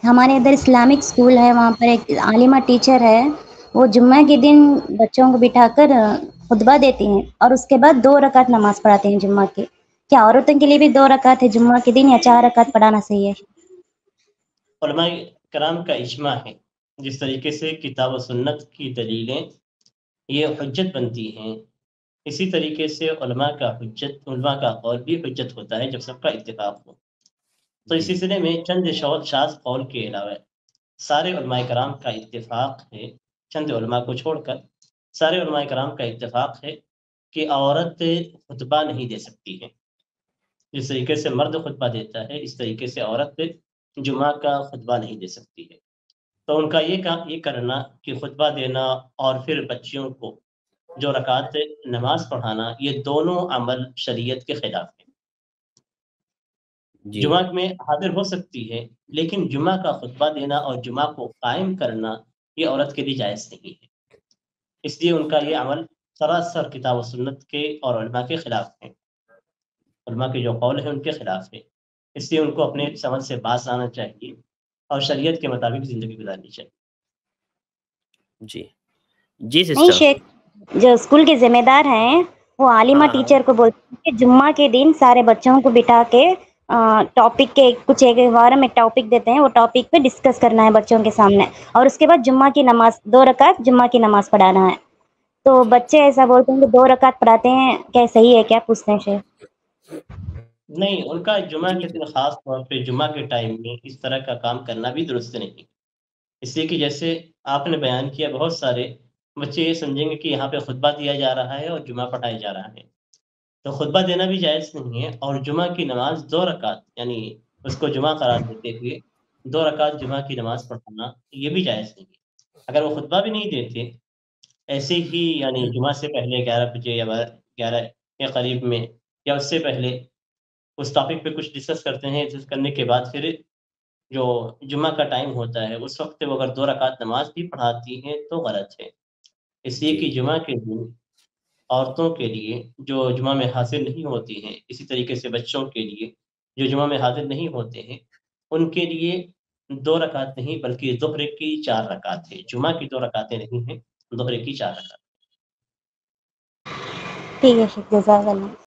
ہمارے ادھر Islamic school ہے، وہاں پر ایک عالمہ ٹیچر ہے، وہ جمعہ کے دن بچوں کو بٹھا کر خطبہ دیتی ہیں اور اس کے بعد 2 رکعت نماز پڑھاتے ہیں جمعہ کی۔ کیا عورتوں کے لیے بھی 2 رکعت ہے جمعہ کے دن یا 4 رکعت پڑھانا صحیح ہے؟ علماء کرام کا اجماع ہے، جس طریقے سے کتاب و سنت کی دلیلیں یہ حجت بنتی ہیں، اسی طریقے سے علماء کا قول بھی حجت ہوتا ہے جب سب کا اتفاق ہو۔ تو اس سلسلے میں چند شاذ قول کے علاوہ سارے علماء کرام کا اتفاق ہے، چند علماء کو چھوڑ کر سارے علماء کرام کا اتفاق ہے کہ عورت خطبہ نہیں دے سکتی ہے۔ جس طریقے سے مرد خطبہ دیتا ہے، اس طریقے سے عورت جمعہ کا خطبہ نہیں دے سکتی ہے۔ تو ان کا یہ کرنا کہ خطبہ دینا اور پھر بچیوں کو جو رکعت نماز پڑھانا، یہ دونوں عمل شریعت کے خلاف ہیں۔ جی جمعہ میں حاضر ہو سکتی ہے، لیکن جمعہ کا خطبہ دینا اور جمعہ کو قائم کرنا یہ عورت کے لیے جائز نہیں ہے۔ اس لیے ان کا یہ عمل سراسر کتاب و سنت کے اور علماء کے خلاف ہے، علماء کے جو قول ہیں ان کے خلاف ہے۔ اس لیے ان کو اپنے سمجھ سے باز آنا چاہیے اور شریعت کے مطابق زندگی گزارنی چاہیے۔ جی جی نہیں سسٹر، شیخ، جو اسکول کے ذمہ دار ہیں وہ عالمہ ہاں ٹیچر کو بولتے ہیں کہ جمعہ کے دن سارے بچوں کو بٹھا کے ٹاپک کے کچھ ایک بارے میں ٹاپک دیتے ہیں، وہ ٹاپک پہ ڈسکس کرنا ہے بچوں کے سامنے، اور اس کے بعد جمعہ کی نماز 2 رکعت جمعہ کی نماز پڑھانا ہے۔ تو بچے ایسا بولتے ہیں کہ 2 رکعت پڑھاتے ہیں، کیا صحیح ہے؟ کیا پوچھتے ہیں شیخ؟ نہیں، ان کا جمعہ کے دن خاص طور پہ جمعہ کے ٹائم میں اس طرح کا کام کرنا بھی درست نہیں، اس لیے کہ جیسے آپ نے بیان کیا، بہت سارے بچے یہ سمجھیں گے کہ یہاں پہ خطبہ دیا جا رہا ہے اور جمعہ پڑھایا جا رہا ہے، تو خطبہ دینا بھی جائز نہیں ہے، اور جمعہ کی نماز 2 رکعت یعنی اس کو جمعہ قرار دیتے ہوئے 2 رکعت جمعہ کی نماز پڑھانا یہ بھی جائز نہیں ہے۔ اگر وہ خطبہ بھی نہیں دیتے، ایسے ہی یعنی جمعہ سے پہلے 11 بجے یا 11 کے قریب میں یا اس سے پہلے اس ٹاپک پہ کچھ ڈسکس کرتے ہیں، ڈسکس کرنے کے بعد پھر جو جمعہ کا ٹائم ہوتا ہے اس وقت وہ اگر 2 رکعت نماز بھی پڑھاتی ہیں تو غلط ہے، اس لیے جی کہ جمعہ کے دن عورتوں کے لیے جو جمعہ میں حاضر نہیں ہوتی ہیں، اسی طریقے سے بچوں کے لیے جو جمعہ میں حاضر نہیں ہوتے ہیں، ان کے لیے 2 رکعت نہیں بلکہ ظہر کی 4 رکعت ہے، جمعہ کی 2 رکعتیں نہیں ہیں، ظہر کی 4 رکعت۔ ٹھیک ہے شیخ، جزاک اللہ۔